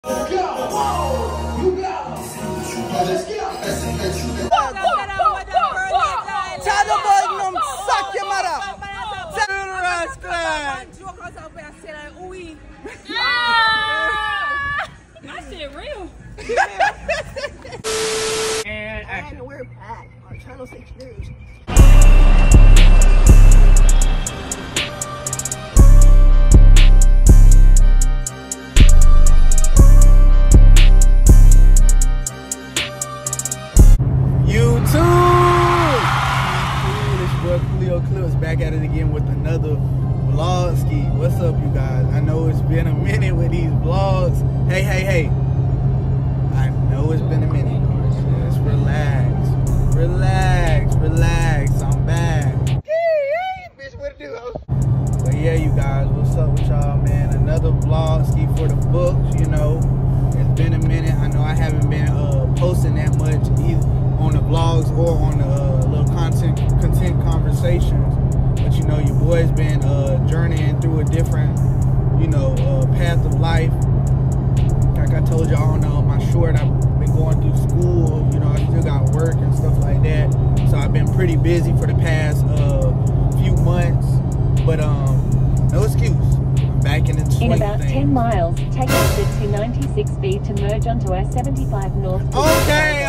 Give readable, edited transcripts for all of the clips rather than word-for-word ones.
And we're back on Channel 6 News. Clips back at it again with another vlog ski. What's up, you guys? I know it's been a minute with these vlogs. Hey. I know it's been a minute. Just relax. I'm back. Bitch, what to do? But yeah, you guys, what's up with y'all, man? Another vlog ski for the books. You know, it's been a minute. I know I haven't been posting that much either on the vlogs or on the little content conversations, but you know, your boy's been journeying through a different, you know, path of life. Like I told y'all on my short, I've been going through school. You know, I still got work and stuff like that, so I've been pretty busy for the past few months. But no excuse. I'm back in the swing. In about 10 miles, take exit 296B to merge onto I-75 North. Okay.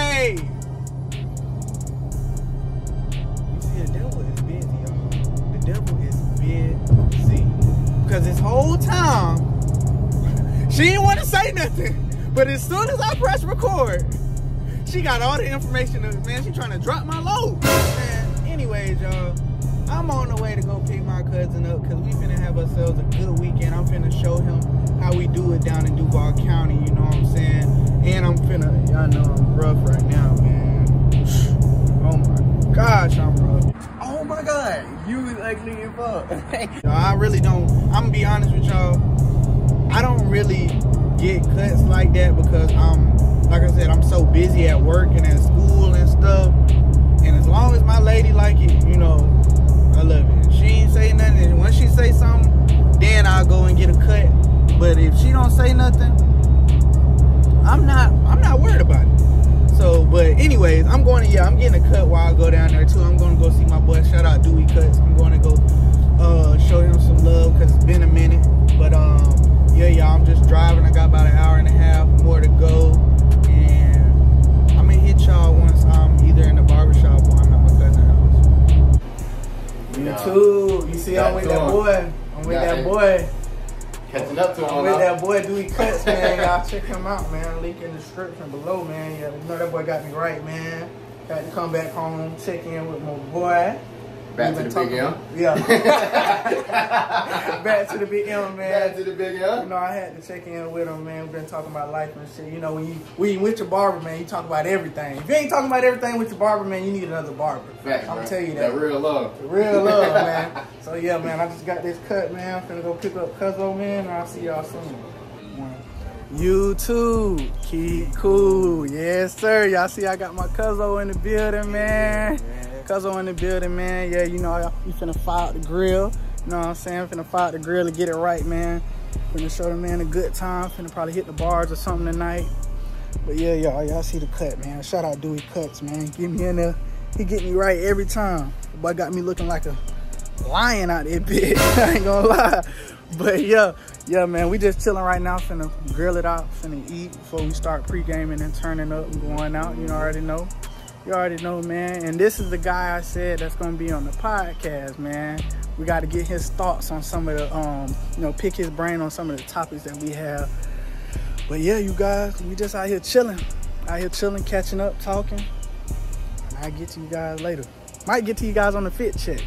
The devil is busy, because this whole time she didn't want to say nothing, but as soon as I press record, she got all the information. Man, she trying to drop my load, man. Anyways, y'all, I'm on the way to go pick my cousin up, because we finna have ourselves a good weekend. I'm finna show him how we do it down in Duval County, you know what I'm saying? And I'm finna, y'all know I'm rough right now, man. Oh my gosh, I'm rough. Oh my God, you was ugly as fuck. I really don't, I'm gonna be honest with y'all, I don't really get cuts like that, because like I said, I'm so busy at work and at school and stuff. And as long as my lady like it, you know, I love it. If she ain't say nothing, and once she say something, then I'll go and get a cut. But if she don't say nothing, I'm not worried about it. So, but anyways, I'm getting a cut while I go down there too. I'm gonna go see my boy. Shout out Dewey Cuts. I'm gonna go show him some love, because it's been a minute. But yeah, y'all, I'm just driving. I got about an hour and a half more to go, and I'm gonna hit y'all once I'm either in the barbershop or I'm at my cousin's house. YouTube, you see, I'm with that boy. Catching up to him. I'm with that boy Dewey Cuts, man. Y'all check him out, man. Link in the description below, man. Yeah, you know that boy got me right, man. Got to come back home, check in with my boy. Back to the big M? Yeah. Back to the big M, man. Back to the big M? You know, I had to check in with him, man. We've been talking about life and shit. You know, when you with your barber, man, you talk about everything. If you ain't talking about everything with your barber, man, you need another barber. Facts, I'm gonna tell you that. That real love. The real love, man. So yeah, man, I just got this cut, man. I'm finna go pick up Cuzzo, man, and I'll see y'all soon. YouTube, keep cool. Yes, sir. Y'all see I got my Cuzzo in the building, man. Cuzzo in the building, man. Yeah, you know, we finna fire out the grill. You know what I'm saying? Finna fire out the grill to get it right, man. Finna show the man a good time. Finna probably hit the bars or something tonight. But yeah, y'all see the cut, man. Shout out Dewey Cuts, man. Get me in there. He get me right every time. The boy got me looking like a lion out there, bitch. I ain't gonna lie. But yeah, man, we just chilling right now. Finna grill it out. Finna eat before we start pre-gaming and turning up and going out. You already know. You already know, man. And this is the guy I said that's gonna be on the podcast, man. We got to get his thoughts on some of the, you know, pick his brain on some of the topics that we have. But yeah, you guys, we just out here chilling, catching up, talking. And I'll get to you guys later. Might get to you guys on the fit check.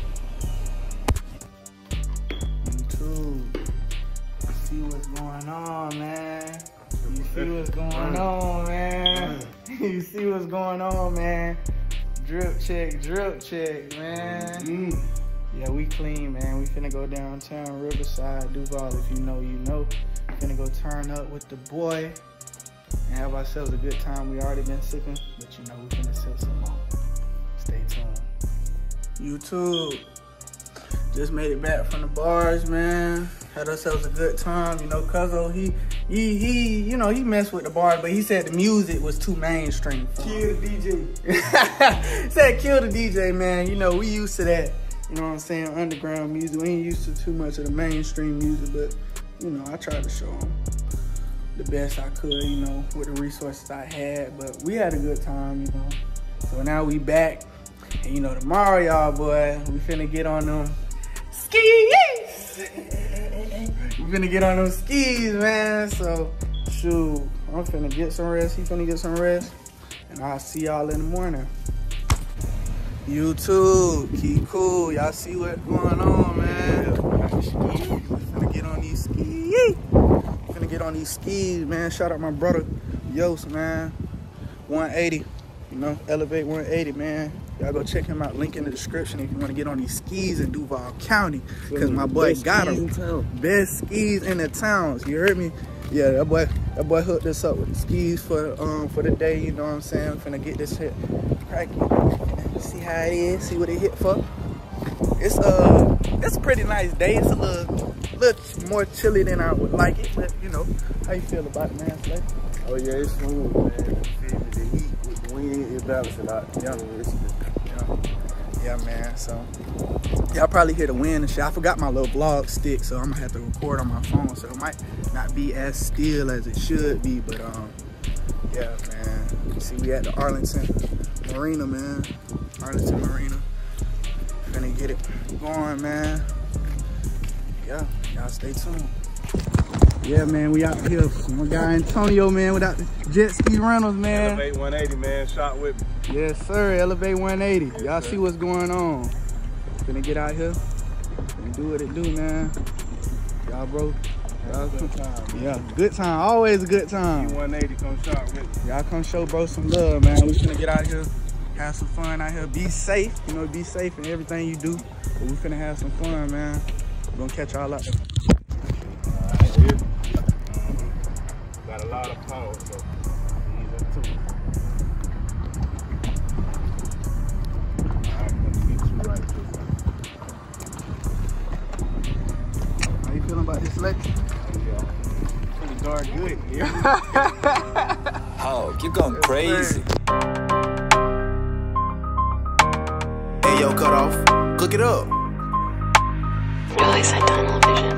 YouTube, you see what's going on, man. You see what's going on, man. You see what's going on, man. Drip check, man. Yeah, we clean, man. We finna go downtown, Riverside, Duval. If you know, you know. Finna go turn up with the boy and have ourselves a good time. We already been sipping, but you know, we finna sip some more. Stay tuned. YouTube, just made it back from the bars, man. Had ourselves a good time. You know, Cuzzo, he you know, he messed with the bars, but he said the music was too mainstream. Kill the DJ. Said kill the DJ, man. You know, we used to that. You know what I'm saying? Underground music. We ain't used to too much of the mainstream music, but you know, I tried to show him the best I could, you know, with the resources I had. But we had a good time, you know. So now we back, and you know, tomorrow, y'all, boy, we finna get on them skis. We finna get on them skis, man. So, shoot, I'm finna get some rest. He finna get some rest. And I'll see y'all in the morning. YouTube, keep cool. Y'all see what's going on, man. Finna get on these skis. Finna get on these skis, man. Shout out my brother, Yost, man. 180, you know, Elevate 180, man. Y'all go check him out. Link in the description if you want to get on these skis in Duval County. Because my boy got them. Best skis in the towns. You heard me? Yeah, that boy hooked us up with the skis for the day. You know what I'm saying? I'm finna get this hit cracking. See how it is. See what it hit for. It's a pretty nice day. It's a little more chilly than I would like it. But you know, how you feel about it, man? Slay? Oh yeah, it's smooth, man. The heat with the wind, it balances out. Yeah, man. So y'all probably hear the wind and shit. I forgot my little vlog stick, so I'm gonna have to record on my phone. So it might not be as still as it should be, but yeah, man. You see, we at the Arlington Marina, man. Arlington Marina. Finna get it going, man. Yeah, y'all stay tuned. Yeah, man, we out here. My guy Antonio, man, without the jet ski rentals, man. Elevate 180, man. Shot with me. Yes, sir. Elevate 180. Y'all see what's going on. Finna get out here and do what it do, man. Y'all, bro. Good time, man. Yeah, good time. Always a good time. 180, come shot with me. Y'all come show bro some love, man. We finna get out here, have some fun out here. Be safe. You know, be safe in everything you do. But we finna have some fun, man. We're gonna catch y'all out there. Got a lot of power, so these are two. Alright, let's get you right this. How you feeling about this selection? Pretty darn good, yeah. Oh, you're going crazy. Hey, yo, cut off. Cook it up. Really said tunnel vision.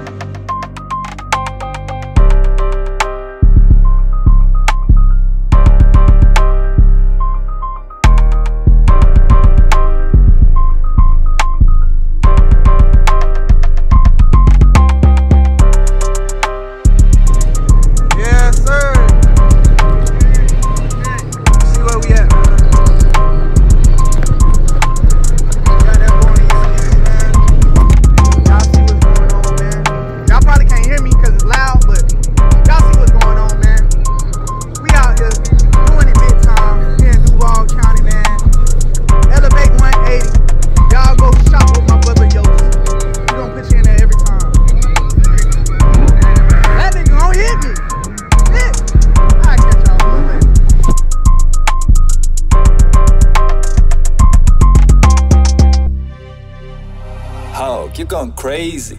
You're going crazy.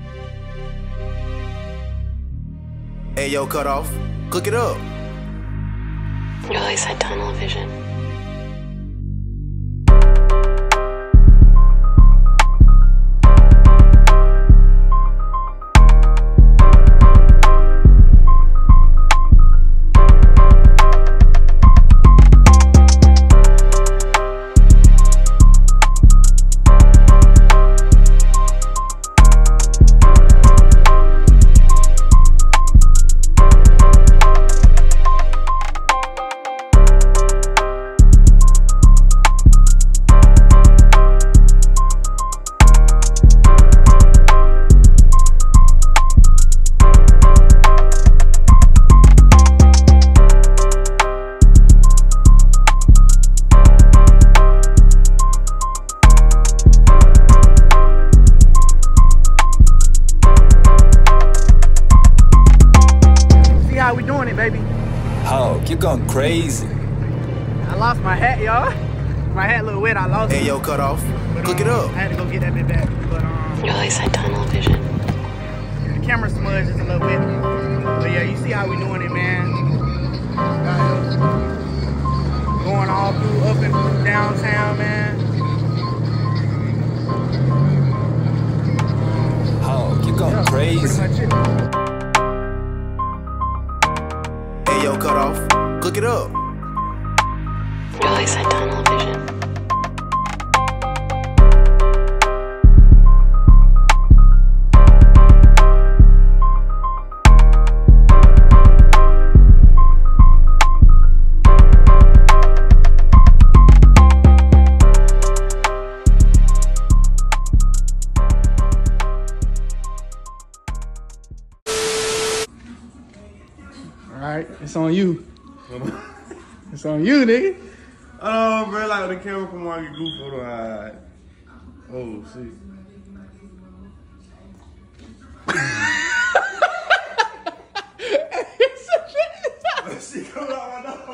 Hey, yo, cut off. Cook it up. Really said tunnel vision. Oh, you're going crazy. I lost my hat, y'all. My hat a little wet, I lost it. Hey, yo, cut off. But, Cook it up. I had to go get that bit back. But Really said tunnel vision. the camera smudge is a little wet. But yeah, you see how we doing it, man. Going all through up and through downtown, man. Oh, you're going crazy. Pretty much it. Hey, yo, cut off. Cook it up. Realize I tunnel vision. Alright, it's on you. It's on you, nigga. Oh, bro, like when the camera come on, you goof photo. Alright. Oh, shit. She come out my nose.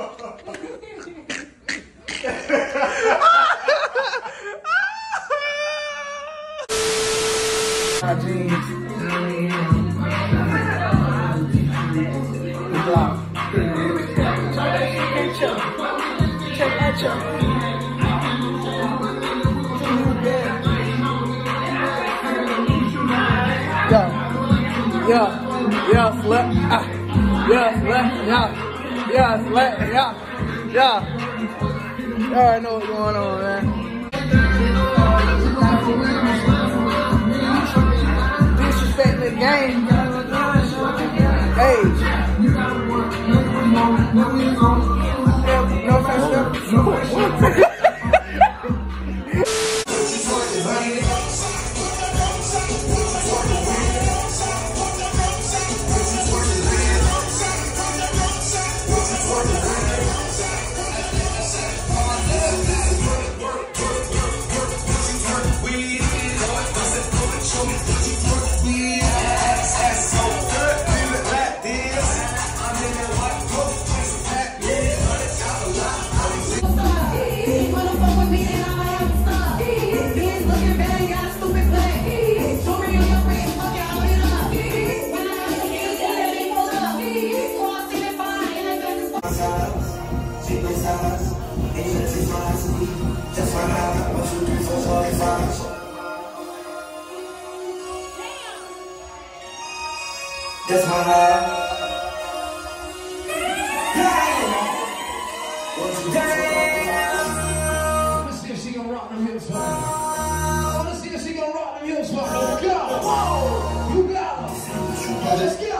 Yeah. You already know what's going on, man. Disrespecting the game. Hey. No offense. That's my heart. Let's see if she gonna rock them hips for me. Let's see if she gonna rock them hips for me. Go! Whoa! You got her. Let's get up.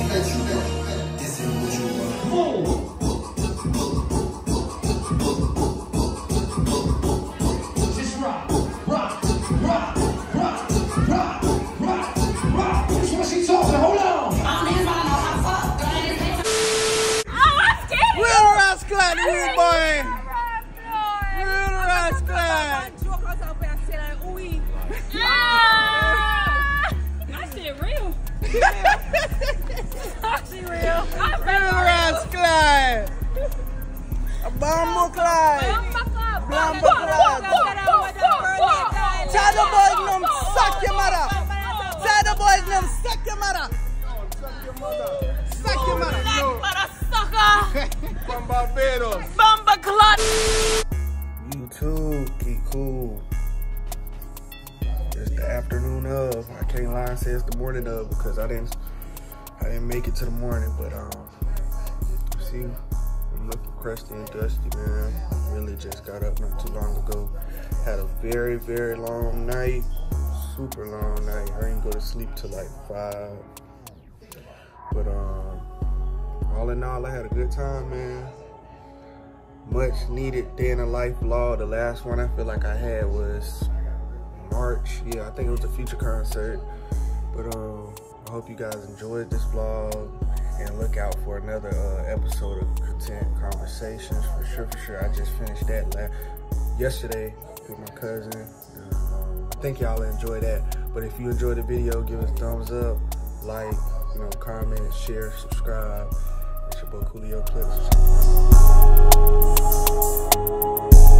Move. Just rock. That's what she talking. Hold on. From Barbados. YouTube, keep cool. It's the afternoon of. I can't lie and say it's the morning of because I didn't make it to the morning, but see, I'm looking crusty and dusty, man. Really just got up not too long ago. Had a very, very long night. Super long night. I didn't go to sleep till like 5. But all in all, I had a good time, man. Much needed day in a life vlog. The last one I feel like I had was March. Yeah, I think it was the Future concert. But I hope you guys enjoyed this vlog and look out for another episode of Content Conversations for sure. I just finished that yesterday with my cousin. I think y'all enjoy that. But if you enjoyed the video, give us a thumbs up, like, comment, share, subscribe. It's your boy Coolio Clips.